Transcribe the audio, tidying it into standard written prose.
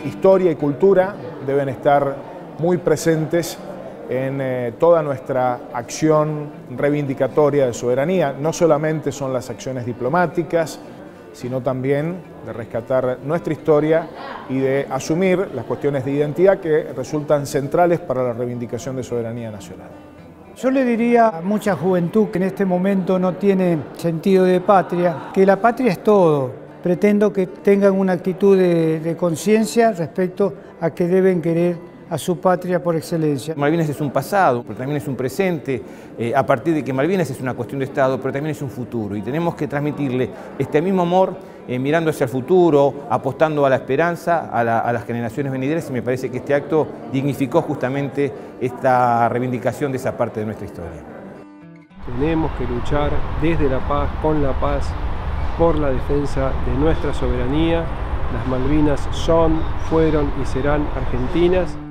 historia y cultura deben estar muy presentes en toda nuestra acción reivindicatoria de soberanía. No solamente son las acciones diplomáticas, sino también de rescatar nuestra historia y de asumir las cuestiones de identidad que resultan centrales para la reivindicación de soberanía nacional. Yo le diría a mucha juventud que en este momento no tiene sentido de patria, que la patria es todo. Pretendo que tengan una actitud de conciencia respecto a que deben querer a su patria por excelencia. Malvinas es un pasado, pero también es un presente, a partir de que Malvinas es una cuestión de Estado, pero también es un futuro, y tenemos que transmitirle este mismo amor mirando hacia el futuro, apostando a la esperanza, a las generaciones venideras, y me parece que este acto dignificó justamente esta reivindicación de esa parte de nuestra historia. Tenemos que luchar desde la paz, con la paz, por la defensa de nuestra soberanía. Las Malvinas son, fueron y serán argentinas.